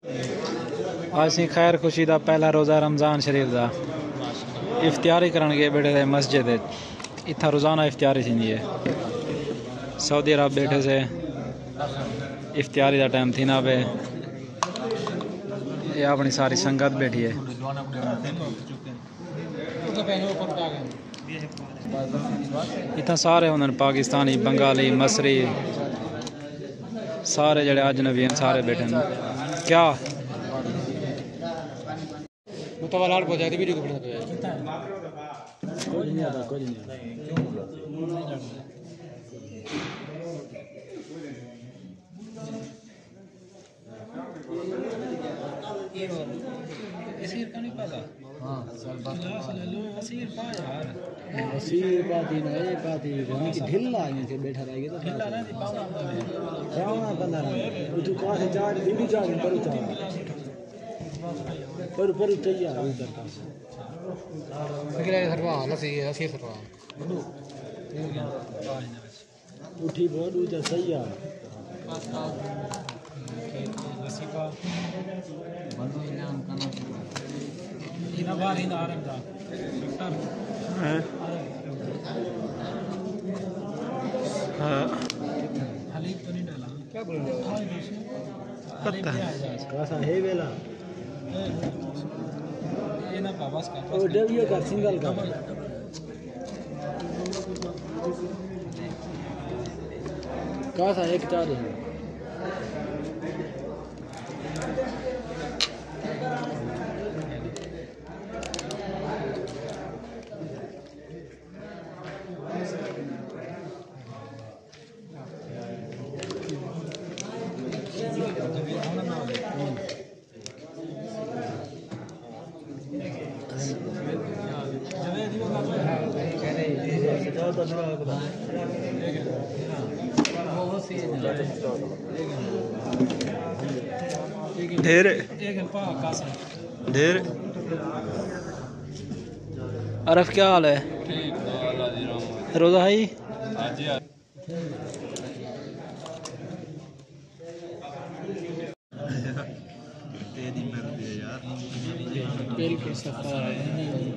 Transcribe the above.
आज सी खैर खुशी का पहला रोज़ा रमज़ान शरीफ का इफ्तियारी करन गए बैठे थे मस्जिद। इतना रोज़ाना इफ्तियारी थी है। सऊदी अरब बैठे से इफ्तियारी का टाइम थी ना पे ये अपनी सारी संगत बैठी है। इतना सारे उन्होंने पाकिस्तानी बंगाली मसरी सारे जड़े अजनबी सारे बैठे हैं। क्या ढिल्ला बैठा रहेगी तो पर तैयार उठी बहुत ऊंचा सही है। क्या बोल रहे हो? है वेला ये ना बाबा का डब्ल्यू का सिंगल का सा एक चार है। ढेर अरफ क्या हाल है? रोज़ा है यार